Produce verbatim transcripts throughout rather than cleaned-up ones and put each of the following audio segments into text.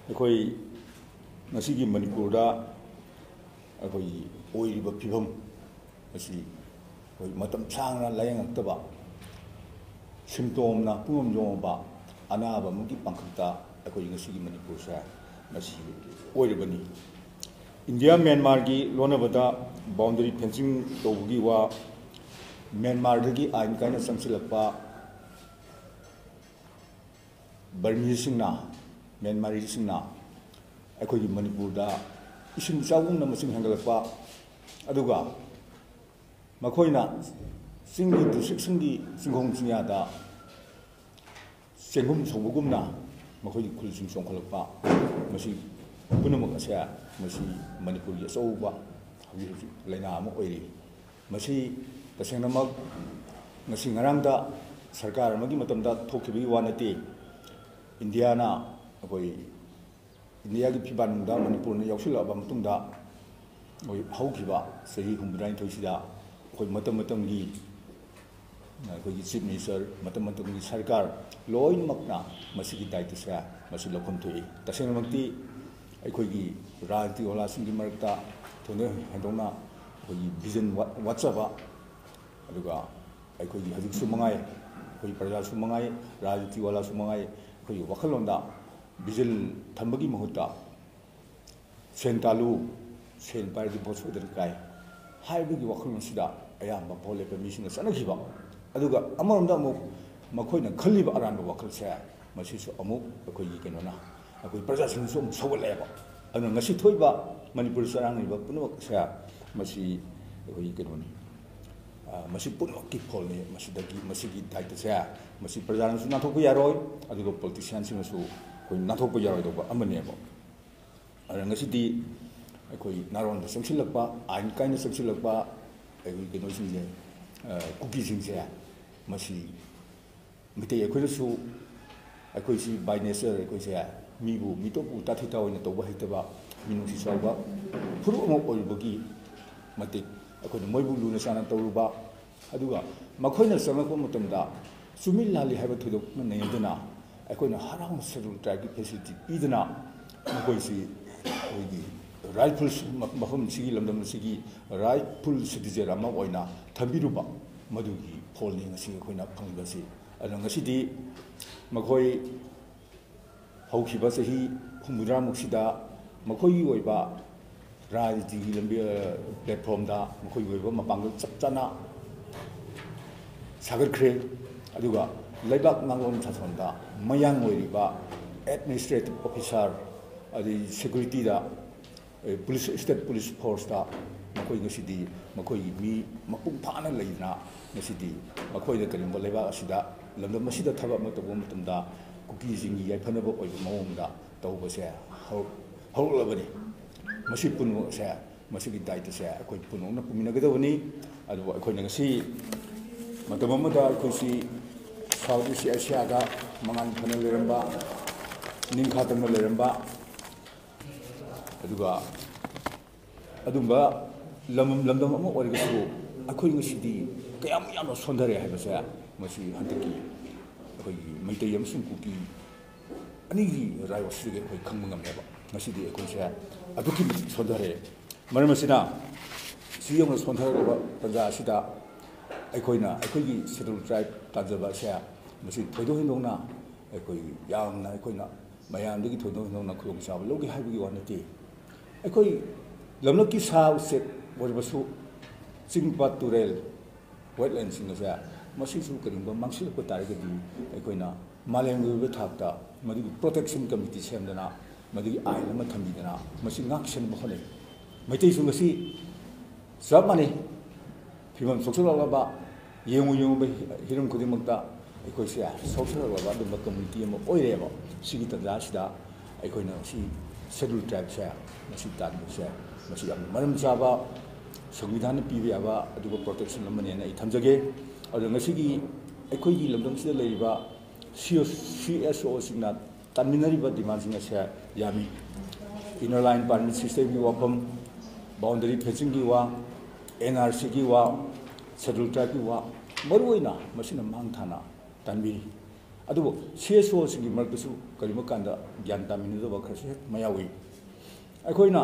ꯑꯩꯈꯣꯏ ꯉꯁꯤꯒꯤ ꯃꯅꯤꯄꯨꯔꯗ ꯑꯩꯈꯣꯏꯒꯤ ꯑꯣꯏꯔꯤꯕ ꯐꯤꯕꯝ ꯑꯁꯤ ꯑꯩꯈꯣꯏ ꯃꯇꯝ ꯁꯥꯡꯅ ꯂꯥꯌꯦꯡꯉꯛꯇꯕ ꯁꯤꯝꯇꯣꯝꯅ ꯄꯨꯡꯌꯣꯝ ꯌꯣꯝꯃꯕ ꯑꯅꯥꯕ ꯑꯃꯒꯤ ꯄꯥꯡꯈꯛꯇ ꯑꯩꯈꯣꯏ ꯉꯁꯤꯒꯤ ꯃꯅꯤꯄꯨꯔꯁꯦ ꯉꯁꯤ ꯑꯣꯏꯔꯤꯕꯅꯤ꯫ ꯏꯟꯗꯤꯌꯥ ꯃ꯭ꯌꯥꯟꯃꯥꯔꯒꯤ ꯂꯣꯟꯅꯕꯗ ꯕꯥꯎꯟꯗꯔꯤ ꯐꯦꯟꯁꯤꯡ ꯇꯧꯕꯒꯤ ꯋꯥ, ꯃ꯭ꯌꯥꯟꯃꯥꯔꯗꯒꯤ ꯑꯥꯏꯟ ꯀꯥꯏꯅ ꯆꯪꯁꯤꯜꯂꯛꯄ ꯕꯔꯃꯤꯁꯤꯡꯅ ꯃ꯭ꯌꯥꯟꯃꯥꯔꯤꯁꯤꯡꯅ ꯑꯩꯈꯣꯏꯒꯤ ꯃꯅꯤꯄꯨꯔꯗ ꯏꯁꯤꯡ ꯏꯆꯥꯎꯒꯨꯝꯅ ꯃꯁꯤꯡ ꯍꯦꯟꯒꯠꯂꯛꯄ, ꯑꯗꯨꯒ ꯃꯈꯣꯏꯅ ꯆꯤꯡꯒꯤ ꯗꯤꯁꯇ꯭ꯔꯤꯛꯁꯤꯡꯒꯤ ꯆꯤꯡꯈꯣꯡ ꯆꯤꯡꯌꯥꯗ ꯆꯦꯡꯒꯨꯝ ꯁꯧꯕꯒꯨꯝꯅ ꯃꯈꯣꯏꯒꯤ ꯈꯨꯜꯁꯤꯡ ꯆꯣꯡꯈꯠꯂꯛꯄ, ꯃꯁꯤ ꯄꯨꯝꯅꯃꯛ ꯑꯁꯦ ꯃꯁꯤ ꯃꯅꯤꯄꯨꯔꯒꯤ ꯑꯆꯧꯕ ꯍꯧꯖꯤꯛ ꯍꯧꯖꯤꯛ ꯂꯩꯅꯥ ꯑꯃ ꯑꯣꯏꯔꯤ꯫ ꯃꯁꯤ ꯇꯁꯦꯡꯅꯃꯛ ꯉꯁꯤ ꯉꯔꯥꯡꯗ ꯁꯔꯀꯥꯔ ꯑꯃꯒꯤ ꯃꯇꯝꯗ ꯊꯣꯛꯈꯤꯕꯒꯤ ꯋꯥ ꯅꯠꯇꯦ꯫ ꯏꯟꯗꯤꯌꯥꯅ ꯑꯩꯈꯣꯏ ꯏꯟꯗꯤꯌꯥꯒꯤ ꯐꯤꯕꯥꯟꯗ ꯃꯅꯤꯄꯨꯔꯅ ꯌꯥꯎꯁꯤꯜꯂꯛꯑꯕ ꯃꯇꯨꯡꯗ ꯑꯩꯈꯣꯏ ꯍꯧꯈꯤꯕ ꯆꯍꯤ ꯍꯨꯝꯐꯨꯇꯔꯥꯅꯤꯊꯣꯏꯁꯤꯗ ꯑꯩꯈꯣꯏ ꯃꯇꯝ ꯃꯇꯝꯒꯤ ꯑꯩꯈꯣꯏꯒꯤ ꯆꯤꯐ ꯃꯤꯅꯤꯁꯇꯔ, ꯃꯇꯝ ꯃꯇꯝꯒꯤ ꯁꯔꯀꯥꯔ ꯂꯣꯏꯅꯃꯛꯅ ꯃꯁꯤꯒꯤ ꯗꯥꯏꯇꯁꯦ ꯃꯁꯤ ꯂꯧꯐꯝ ꯊꯣꯛꯏ꯫ ꯇꯁꯦꯡꯅꯃꯛꯇꯤ ꯑꯩꯈꯣꯏꯒꯤ ꯔꯥꯖꯅꯤꯇꯤ ꯋꯥꯂꯥꯁꯤꯡꯒꯤ ꯃꯔꯛꯇ ꯊꯣꯏꯗꯣꯛ ꯍꯦꯟꯗꯣꯛꯅ ꯑꯩꯈꯣꯏꯒꯤ ꯚꯤꯖꯟ ꯋꯥꯠꯆꯕ, ꯑꯗꯨꯒ ꯑꯩꯈꯣꯏꯒꯤ ꯍꯧꯖꯤꯛꯁꯨ ꯃꯉꯥꯏ, ꯑꯩꯈꯣꯏ ꯄ꯭ꯔꯖꯥꯁꯨ ꯃꯉꯥꯏ, ꯔꯥꯖꯅꯤꯇꯤ ꯋꯥꯂꯥꯁꯨ ꯃꯉꯥꯏ, ꯑꯩꯈꯣꯏꯒꯤ ꯋꯥꯈꯜꯂꯣꯟꯗ ꯚꯤꯖꯟ ꯊꯝꯕꯒꯤ ꯃꯍꯨꯠꯇ ꯁꯦꯟ ꯇꯥꯜꯂꯨ, ꯁꯦꯟ ꯄꯥꯏꯔꯗꯤ ꯚꯣꯠ ꯁꯣꯏꯗꯅ ꯀꯥꯏ ꯍꯥꯏꯕꯒꯤ ꯋꯥꯈꯜꯂꯣꯟꯁꯤꯗ ꯑꯌꯥꯝꯕ ꯚꯣꯠ ꯂꯦꯞꯄ ꯃꯤꯁꯤꯡꯅ ꯆꯠꯅꯈꯤꯕ, ꯑꯗꯨꯒ ꯑꯃꯔꯣꯝꯗ ꯑꯃꯨꯛ ꯃꯈꯣꯏꯅ ꯈꯜꯂꯤꯕ ꯑꯔꯥꯟꯕ ꯋꯥꯈꯜꯁꯦ ꯃꯁꯤꯁꯨ ꯑꯃꯨꯛ ꯑꯩꯈꯣꯏꯒꯤ ꯀꯩꯅꯣꯅ ꯑꯩꯈꯣꯏ ꯄ꯭ꯔꯖꯥꯁꯤꯡꯁꯨ ꯑꯃꯨꯛ ꯁꯧꯒꯠꯂꯛꯑꯦꯕ꯫ ꯑꯗꯨꯅ ꯉꯁꯤ ꯊꯣꯛꯏꯕ ꯃꯅꯤꯄꯨꯔ ꯆꯔꯥꯡꯅꯔꯤꯕ ꯄꯨꯝꯅꯃꯛꯁꯦ ꯃꯁꯤ ꯑꯩꯈꯣꯏꯒꯤ ꯀꯩꯅꯣꯅꯤ, ꯃꯁꯤ ꯄꯨꯝꯅꯃꯛꯀꯤ ꯐꯣꯜꯅꯤ꯫ ꯃꯁꯤꯗꯒꯤ ꯃꯁꯤꯒꯤ ꯗꯥꯏꯇꯁꯦ ꯃꯁꯤ ꯄ꯭ꯔꯖꯥꯅꯁꯨ ꯅꯥꯟꯊꯣꯛꯄ ꯌꯥꯔꯣꯏ, ꯑꯗꯨꯒ ꯄꯣꯂꯤꯇꯤꯁꯤꯌꯥꯟꯁꯤꯡꯅꯁꯨ ꯑꯩꯈꯣই ꯅꯥꯟꯊꯣꯛꯄ ꯌꯥꯔꯣꯏꯗꯧꯕ ꯑꯃꯅꯦꯕ꯫ ꯑꯗꯨꯅ ꯉꯁꯤꯗꯤ ꯑꯩꯈꯣꯏ ꯅꯥꯔꯣꯟꯗ ꯆꯪꯁꯤꯜꯂꯛꯄ, ꯑꯥꯏꯟ ꯀꯥꯏꯅ ꯆꯪꯁꯤꯜꯂꯛꯄ ꯑꯩꯈꯣꯏ ꯀꯩꯅꯣꯁꯤꯡꯁꯦ, ꯀꯨꯀꯤꯁꯤꯡꯁꯦ ꯃꯁꯤ ꯃꯤꯇꯩ ꯑꯩꯈꯣꯏꯅꯁꯨ ꯑꯩꯈꯣꯏꯁꯤ ꯕꯥꯏ ꯅꯦꯆꯔ ꯑꯩꯈꯣꯏꯁꯦ ꯃꯤꯕꯨ ꯃꯤꯇꯣꯞꯄꯨ ꯇꯥꯊꯤ ꯇꯥꯑꯣꯏꯅ ꯇꯧꯕ ꯍꯩꯇꯕ, ꯃꯤꯅꯨꯡꯁꯤ ꯆꯥꯎꯕ ꯐꯨꯔꯨꯞ ꯑꯃ ꯑꯣꯏꯔꯨꯕꯒꯤ ꯃꯇꯤꯛ ꯑꯩꯈꯣꯏꯅ ꯃꯣꯏꯕꯨ ꯂꯨꯅ ꯆꯥꯟꯅ ꯇꯧꯔꯨꯕ, ꯑꯗꯨꯒ ꯃꯈꯣꯏꯅ ꯆꯪꯂꯛꯄ ꯃꯇꯝꯗ ꯆꯨꯝꯃꯤ ꯂꯥꯜꯂꯤ ꯍꯥꯏꯕ ꯊꯣꯏꯗꯣꯛꯅ ꯅꯩꯅꯗꯅ ꯑꯩꯈꯣꯏꯅ ꯍꯔꯥꯎꯅ ꯁꯦꯗꯨꯜ ꯇ꯭ꯔꯥꯏꯕꯀꯤ ꯐꯦꯁꯤꯂꯤꯇꯤ ꯄꯤꯗꯅ ꯃꯈꯣꯏꯁꯤ ꯑꯩꯈꯣꯏꯒꯤ ꯔꯥꯏꯠꯐꯨꯜ ꯃꯐꯝꯁꯤꯒꯤ ꯂꯝꯗꯝ ꯑꯁꯤꯒꯤ ꯔꯥꯏꯠꯐꯨꯜ ꯁꯤꯇꯤꯖꯦꯟ ꯑꯃ ꯑꯣꯏꯅ ꯊꯝꯕꯤꯔꯨꯕ, ꯃꯗꯨꯒꯤ ꯐꯣꯜꯅꯤ ꯉꯁꯤ ꯑꯩꯈꯣꯏꯅ ꯐꯪꯂꯤꯕꯁꯤ꯫ ꯑꯗꯨꯅ ꯉꯁꯤꯗꯤ ꯃꯈꯣꯏ ꯍꯧꯈꯤꯕ ꯆꯍꯤ ꯍꯨꯝꯐꯨꯇꯔꯥꯃꯨꯛꯁꯤꯗ ꯃꯈꯣꯏꯒꯤ ꯑꯣꯏꯕ ꯔꯥꯖꯅꯤꯇꯤꯒꯤ ꯂꯝꯕꯤ ꯄ꯭ꯂꯦꯠꯐꯣꯝꯗ ꯃꯈꯣꯏꯒꯤ ꯑꯣꯏꯕ ꯃꯄꯥꯡꯒꯜ ꯆꯞ ꯆꯥꯅ ꯁꯥꯒꯠꯈ꯭ꯔꯦ, ꯑꯗꯨꯒ ꯂꯩꯕꯥꯛ ꯉꯥꯡꯂꯣꯟ ꯁꯥꯁꯣꯟꯗ ꯃꯌꯥꯡ ꯑꯣꯏꯔꯤꯕ ꯑꯦꯗꯃꯤꯅꯤꯁꯇ꯭ꯔꯦꯇꯤቭ ꯑꯣꯐꯤꯁꯥꯔ, ꯑꯗꯩ ꯁꯦꯀ꯭ꯌꯨꯔꯤꯇꯤꯗ, ꯄꯨꯂꯤꯁ ꯏꯁꯇꯦꯠ ꯄꯨꯂꯤꯁ ꯐꯣꯔꯁꯇ ꯃꯈꯣꯏ ꯉꯁꯤꯗꯤ ꯃꯈꯣꯏꯒꯤ ꯃꯤ ꯃꯄꯨꯡ ꯐꯥꯅ ꯂꯩꯗꯅ ꯉꯁꯤꯗꯤ ꯃꯈꯣꯏꯗ ꯀꯔꯤꯒꯨꯝꯕ ꯂꯩꯕꯥꯛ ꯑꯁꯤꯗ ꯂꯝꯗꯝ ꯑꯁꯤꯗ ꯊꯕꯛ ꯑꯃ ꯇꯧꯕ ꯃꯇꯝꯗ ꯀꯨꯀꯤꯁꯤꯡꯒꯤ ꯌꯥꯏꯐꯅꯕ ꯑꯣꯏꯕ ꯃꯑꯣꯡꯗ ꯇꯧꯕꯁꯦ ꯍꯧꯔꯛꯂꯕꯅꯤ꯫ ꯃꯁꯤ ꯄꯨꯝꯅꯃꯛꯁꯦ ꯃꯁꯤꯒꯤ ꯗꯥꯏꯇꯁꯦ ꯑꯩꯈꯣꯏ ꯄꯨꯝꯅꯃꯛꯅ ꯄꯨꯃꯤꯟꯅꯒꯗꯕꯅꯤ꯫ ꯑꯗꯨꯕꯨ ꯑꯩꯈꯣꯏꯅ ꯉꯁꯤ ꯃꯇꯝ ꯑꯃꯗ ꯑꯩꯈꯣꯏꯁꯤ ꯁꯥꯎꯠ ꯏꯁ ꯑꯦꯁꯤꯌꯥꯗ ꯃꯉꯥꯟ ꯐꯅ ꯂꯩꯔꯝꯕ, ꯅꯤꯡꯈꯥ ꯇꯝꯅ ꯂꯩꯔꯝꯕ, ꯑꯗꯨꯒ ꯑꯗꯨꯝꯕ ꯂꯝꯗꯝ ꯑꯃ ꯑꯣꯏꯔꯒꯁꯨ ꯑꯩꯈꯣꯏ ꯉꯁꯤꯗꯤ ꯀꯌꯥꯝ ꯌꯥꯝꯅ ꯁꯣꯟꯊꯔꯦ ꯍꯥꯏꯕꯁꯦ ꯃꯁꯤ ꯍꯟꯗꯛꯀꯤ ꯑꯩꯈꯣꯏꯒꯤ ꯃꯩꯇꯩ ꯑꯃꯁꯨꯡ ꯀꯨꯀꯤ ꯑꯅꯤꯒꯤ ꯔꯥꯏꯋꯥꯁꯤꯗꯒꯤ ꯑꯩꯈꯣꯏ ꯈꯪꯕ ꯉꯝꯃꯦꯕ꯫ ꯉꯁꯤꯗꯤ ꯑꯩꯈꯣꯏꯁꯦ ꯑꯗꯨꯛꯀꯤ ꯃꯇꯤꯛ ꯁꯣꯟꯊꯔꯦ꯫ ꯃꯔꯝ ꯑꯁꯤꯅ ꯁꯤ ꯌꯧꯅ ꯁꯣꯟꯊꯔꯕ ꯇꯥꯟꯖꯥ ꯑꯁꯤꯗ ꯑꯩꯈꯣꯏꯅ ꯑꯩꯈꯣꯏꯒꯤ ꯁꯦꯗꯨꯜ ꯇ꯭ꯔꯥꯏꯕ ꯇꯥꯟꯖꯕ ꯑꯁꯦ ꯃꯁꯤ ꯊꯣꯏꯗꯣꯛ ꯍꯦꯟꯗꯣꯛꯅ ꯑꯩꯈꯣꯏ ꯌꯥꯝꯅ ꯑꯩꯈꯣꯏꯅ ꯃꯌꯥꯝꯗꯒꯤ ꯊꯣꯏꯗꯣꯛ ꯍꯦꯟꯗꯣꯛꯅ ꯈꯨꯗꯣꯡꯆꯥꯕ ꯂꯧꯒꯦ ꯍꯥꯏꯕꯒꯤ ꯋꯥ ꯅꯠꯇꯦ꯫ ꯑꯩꯈꯣই ꯂꯝꯂꯛꯀꯤ ꯁꯥ ꯎꯆꯦꯛ ꯑꯣꯏꯔꯕꯁꯨ ꯆꯤꯡ ꯄꯥꯠ ꯇꯨꯔꯦꯜ ꯋꯦꯠꯂꯦꯟꯁꯤꯡ ꯑꯁꯦ ꯃꯁꯤꯁꯨ ꯀꯔꯤꯒꯨꯝꯕ ꯃꯥꯡꯁꯤꯜꯂꯛꯄ ꯇꯥꯔꯒꯗꯤ ꯑꯩꯈꯣꯏꯅ ꯃꯥꯂꯦꯝꯒꯤ ꯑꯣꯏꯕ ꯊꯥꯛꯇ ꯃꯗꯨꯒꯤ ꯄ꯭ꯔꯣꯇꯦꯛꯁꯟ ꯀꯃꯤꯇꯤ ꯁꯦꯝꯗꯅ ꯃꯗꯨꯒꯤ ꯑꯥꯏꯟ ꯑꯃ ꯊꯝꯕꯤꯗꯅ ꯃꯁꯤ ꯉꯥꯛ ꯁꯦꯟꯅꯕ ꯍꯣꯠꯅꯩ꯫ ꯃꯩꯇꯩꯁꯨ ꯉꯁꯤ ꯆꯞ ꯃꯥꯟꯅꯩ꯫ ꯐꯤꯕꯝ ꯁꯣꯛꯆꯜꯂꯛꯂꯕ ꯌꯦꯡꯉꯨ ꯌꯦꯡꯉꯨꯕ ꯍꯤꯔꯝ ꯈꯨꯗꯤꯡꯃꯛꯇ ꯑꯩꯈꯣꯏꯁꯦ ꯁꯣꯛꯆꯜꯂꯛꯂꯕ ꯑꯗꯨꯝꯕ ꯀꯝꯃꯨꯅꯤꯇꯤ ꯑꯃ ꯑꯣꯏꯔꯦꯕ꯫ ꯁꯤꯒꯤ ꯇꯥꯟꯖꯥ ꯑꯁꯤꯗ ꯑꯩꯈꯣꯏꯅ ꯁꯤ ꯁꯦꯗꯨꯜ ꯇ꯭ꯔꯥꯏꯕꯁꯦ ꯃꯁꯤ ꯇꯥꯟꯕꯁꯦ ꯃꯁꯤ ꯌꯥꯝꯅ ꯃꯔꯝ ꯆꯥꯕ, ꯁꯪꯕꯤꯙꯥꯟꯅ ꯄꯤꯕ ꯌꯥꯕ ꯑꯗꯨꯒ ꯄ꯭ꯔꯣꯇꯦꯛꯁꯟ ꯑꯃꯅꯦꯅ ꯑꯩ ꯊꯝꯖꯒꯦ꯫ ꯑꯗꯨꯅ ꯉꯁꯤꯒꯤ ꯑꯩꯈꯣꯏꯒꯤ ꯂꯝꯗꯝꯁꯤꯗ ꯂꯩꯔꯤꯕ ꯁꯤ ꯑꯦꯁ ꯑꯣꯁꯤꯡꯅ ꯇꯥꯟꯃꯤꯟꯅꯔꯤꯕ ꯗꯤꯃꯥꯟꯁꯤꯡ ꯑꯁꯦ ꯌꯥꯝꯃꯤ꯫ ꯏꯅꯔ ꯂꯥꯏꯟ ꯄꯥꯔꯃꯤꯠ ꯁꯤꯁꯇꯦꯝꯒꯤ ꯋꯥꯐꯝ, ꯕꯥꯎꯟꯗꯔꯤ ꯐꯦꯟꯁꯤꯡꯒꯤ ꯋꯥ, ꯑꯦꯟ ꯑꯥꯔ ꯁꯤꯒꯤ ꯋꯥ, ꯁꯦꯗꯨꯜ ꯇ꯭ꯔꯥꯏꯕꯀꯤ ꯋꯥ, ꯃꯔꯨꯑꯣꯏꯅ ꯃꯁꯤꯅ ꯃꯥꯡ ꯊꯥꯅ ꯇꯥꯟꯕꯤꯔꯤ꯫ ꯑꯗꯨꯕꯨ ꯁꯤ ꯑꯦꯁ ꯑꯣꯁꯤꯡꯒꯤ ꯃꯔꯛꯇꯁꯨ ꯀꯔꯤꯒꯨꯝꯕ ꯀꯥꯟꯗ ꯒ꯭ꯌꯥꯟ ꯇꯥꯃꯤꯟꯅꯗꯕ ꯈꯔꯁꯨ ꯍꯦꯛ ꯃꯌꯥꯎꯏ ꯑꯩꯈꯣꯏꯅ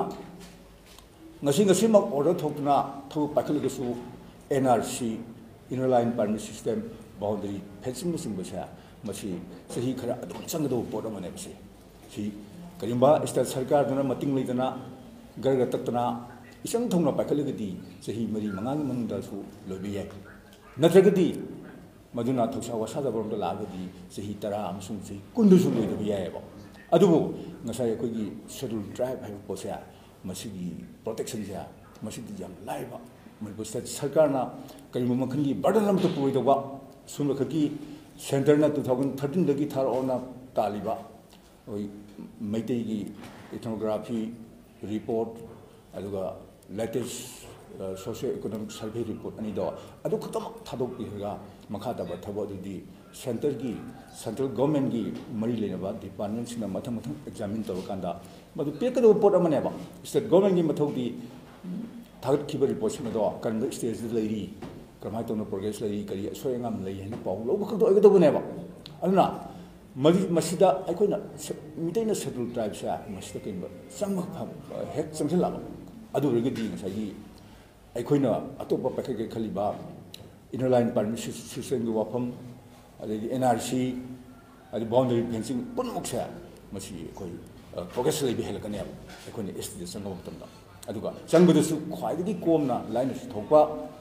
ngasi ngasi mak order thokna thu pakhilgasu N R C inner line permit system boundary fencing sing basa masi sahi khara adum changdo pot amane basi si karimba state sarkar dana mating leidana garga takna isang thongna pakhilgadi sahi mari mangang mangda su lobi yai natragadi maduna thoksa wasa da borom da lagadi sahi tara amsung si kundu su loidabi yai ba adubu ngasai akogi schedule drive hai posa masigi protection ja masigi jam laiba manipur state sarkar na kari mamakhan gi burden lam to poi da ba sum khaki center na twenty thirteen dagi thar ona taliba oi maitei gi ethnography report aduga latest socio economic survey report ani do adu khatam thadok biga makha da ba thabo di center gi central government gi mari lena ba department sina mathang mathang examine to kanda madu pekado report amane ba state government gi mathau di thagat khiba report sina do kan stage leiri kamai to no progress leiri kari soyangam lei hena paw lo ba khado egado ne ba alna mari masida aikoina mitaina schedule tribe sa masida kimba samma hek samsela adu regadi ngasai aikoina atopa pakhage khaliba inner line permit system gi wafam adegi N R C adi boundary fencing punmuk sa masi koi progress lei behel kane aikoina S D sangam tamda aduga changbudasu khwaidagi komna line su thokpa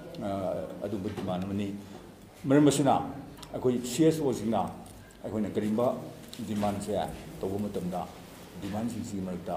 adu budman mani maramsina akoi C S O singna aikoina karimba demand sa tobo matamda demand sing marta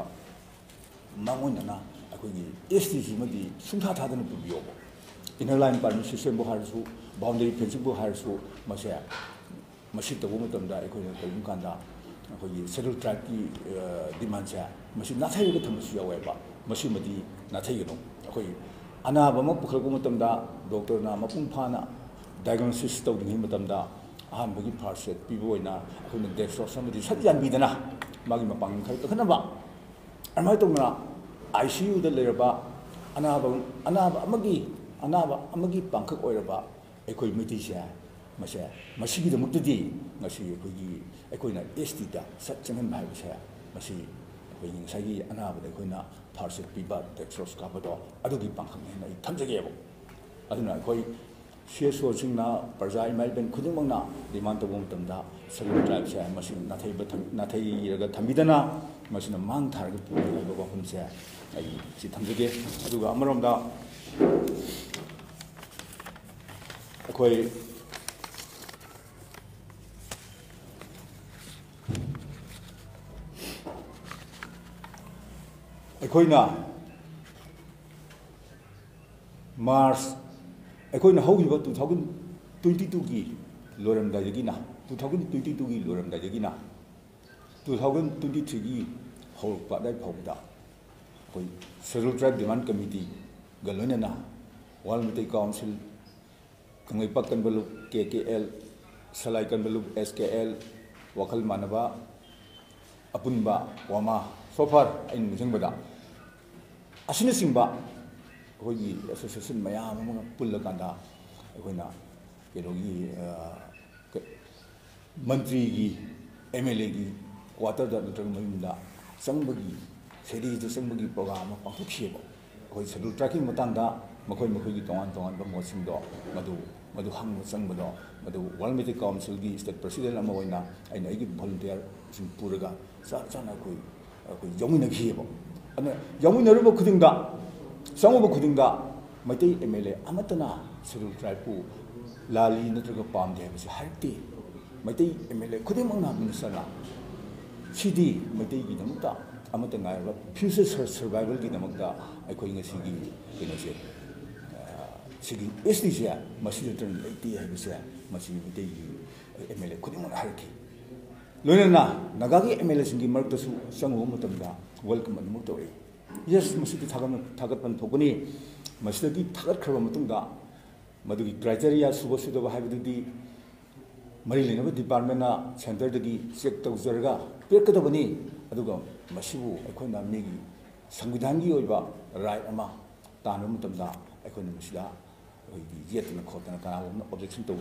mangonana akoigi S D C madi sungtha thadana pubiyo inner line permit system bo harsu boundary fencing bo harsu mase masi tobo matamda aikoina karim kanda akoigi schedule tribe ki demand sa masi nathai ga thamasu yawe ba masi madi nathai gano akoi anaba ma pukhalgo matamda doctor na mapung phana diagnosis tawdingi matamda ahanbagi first aid pibo ina akoina dextrose samadi satyan bidana magi mapang khal takhanaba amai tongna I C U da leraba anaba anaba amagi anaba amagi pangkhak oiraba ekoi miti sia mase masigi da mukti ngasi ekoi ekoina S T da sat changan bai sa masi ekoi ngasagi anaba da ekoina first aid piba dextrose ka bado adugi pangkhak ne nai thamjage bo aduna ekoi C S O singna parja email ben khudimangna demand to bom tamda cellular drive sa masi nathai ba nathai raga thambidana masina mang tharga pu ba ba hum sa ai si thamjage aduga amaramda akoi akoina March akoina haugiba two thousand twenty-two gi loramda yagina two thousand twenty-two gi loramda yagina two thousand twenty-three gi hawpa dai phawda koi schedule tribe demand committee galonena walmiti council kangai pakkan balu K K L salai kan balu S K L wakal manaba apunba wama so far in jingbada asina singba koi association mayam ma pulla kanda koina kerogi mantri gi M L A gi quarter da nutang mayunda sangbagi series da sangbagi program pa thukhibo koi schedule tracking matangda makoi makoi gi tongan tongan ba mosing do madu madu hang sangbado madu walmiti council gi state president ama oina aina igi volunteer sing puraga sa sana koi koi yomina khibo ana yomina rubo khudingda sangoba khudingda maitai M L A amatana schedule tribe pu lali natraga pamde habisi harti maitai M L A khudimangna minister Sidi maitai gi namta amata ngai ba future survival gi namta aikoi ngasi gi kinase sigi S D sia masi turn leiti habisi masi maitai gi M L A khudimang harki loina nagagi M L A singi marktasu sango matamda welcome anmu tori yes masi thagat thagat pan thokuni masi gi thagat khaba matungda madugi criteria suba suda ba habidi mari lenaba department na center dagi check tawzarga pekadabani aduga masibu aikoina migi sangvidhangi oiba right ama tanu matamda aikoina masida yetna khotana kana objection tawi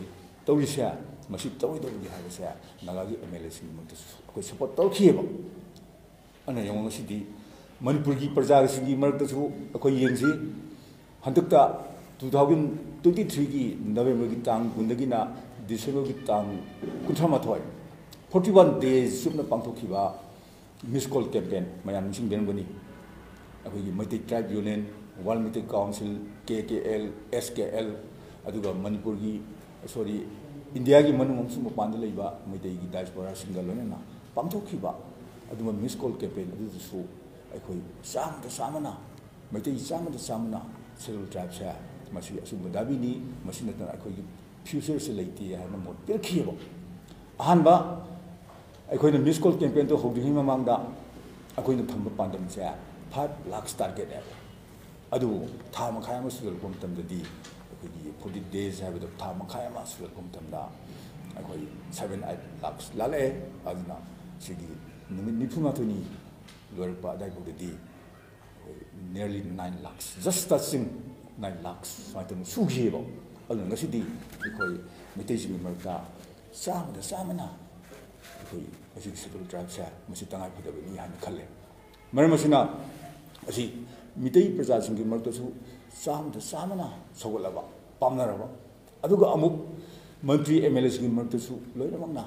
तौरीसे मसी तौरीदबनी हाइबसे नागागी एमएलएसिंग मक्तसु अखोई support तौखिएबो अना यंगसिदी मणिपुरगी प्रजासिंगी मरक्तसु अखोई येंगसी हंतकता two thousand twenty three की November की तांग कुंदगिना डिसेंबर की तांग कुंथ्रा माथोय फोर्टी वन डेज सुपना पांथोखिबा मिस कॉल कैंपेन मयाम निसिंग बेनबनी अखोई multi tribe union world military council K K L S K L अदुगा मणिपुर की सॉरी इंडिया की मनुंग सुम पांद लेबा मैतै की डायस्पोरा सिंगल लोनेना पांथोखिबा अदुमा मिस कॉल कैंपेन अदुसु अखोई सामदा सामना मैतै सामदा सामना शेड्यूल ट्राइब से मसी असुम दाबिनी मसी नतना अखोई फ्यूचर से लेती है ना मोट पिरखिबो अहानबा अखोई मिस कॉल कैंपेन तो होदिहि ममांगदा अखोई थंब पांदम से फाइव लाख टारगेट है अदु था मखाय म सुल कोम तमददी अखोई फोर्टी डेज है था मखाय म सुल कोम तमदा अखोई सेवन एट लाख लाले अदुना सिगी निमित निफु माथोनी लोरपा दाइबोददी nearly nine lakhs just touching nine lakhs मातम सुखिबो अदु ngasiदी अखोई मितै सिंग मरका सामदा सामना अखोई असी शेड्यूल ट्राइब से मसी तंगाई फदबनी हान खले मरम मसिना असी मितै प्रजा सिंग मरकसु सामदा सामना सगोलबा पामनरबा अदुगा अमुक मंत्री एमएलए सिंग मरकसु लोइनमना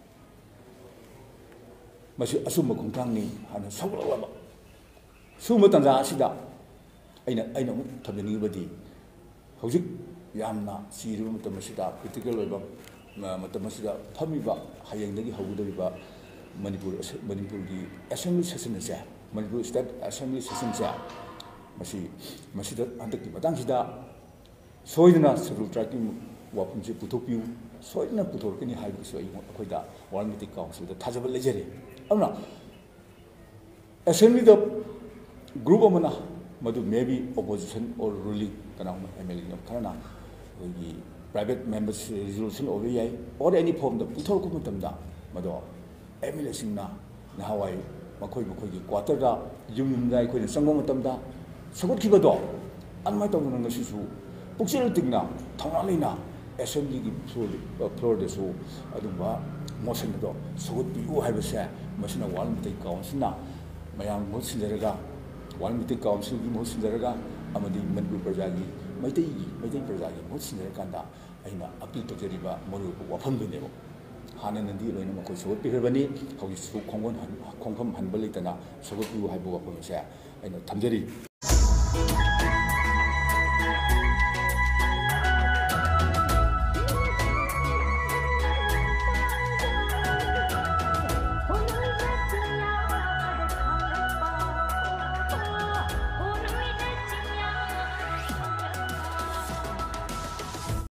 मसी असुम खुंथांगनी हान सगोलबा सुम तंजा असिदा अइना अइना अमुक थबनिबदी हौजिक यामना सिरु मतम असिदा क्रिटिकल ओइबा मतम असिदा फमिबा हायंगदगी हौगदरिबा मणिपुर मणिपुर की असेंबली सेशन से मणिपुर स्टेट असेंबली सेशन से मसी मसीदा हंतकी मतंगसिदा सोइदना शेड्यूल ट्राइब वाफम से पुथोपियु सोइदना पुथोरकनी हाइबसु अखोइदा वर्ल्ड मिलिट्री काउंसिल दा थाजब लेजरे अमना असेंबली दा ग्रुप अमना मधु मे बी ऑपोजिशन और रूलिंग कनाम एमएलए खरना की प्राइवेट मेंबर्स रिजोल्यूशन ओवर याई और एनी फॉर्म द पुथोर को मतमदा मदो एमएलए सिंगना नहावाई मखोई मखोई की क्वार्टर दा युम युम दा अखोई संगो मतमदा सगुत खिबदो अनमाय तौना ngasisu पुक्सिल तिंगना थौना लेना असेंबली की फ्लोर फ्लोर देसो अदुबा मोशन दो सगुत पिउ हाइबसे मसिना वर्ल्ड मिलिट्री काउंसिल ना मयाम मोट सिंजरगा वर्ल्ड मिलिट्री काउंसिल की मोट सिंजरगा अमदी मणिपुर प्रजा की मैतै मैतै प्रजा की मोट सिंजरकांदा अइना अपील तजरिबा मरु वफम बिनेबो हाना नंदी लोइना मखोय सगुत पिरबनी हौजि सु खोंगोन हन खोंफम हनबा लेतना सगुत पिउ हाइबो वफम से अइना थमजरी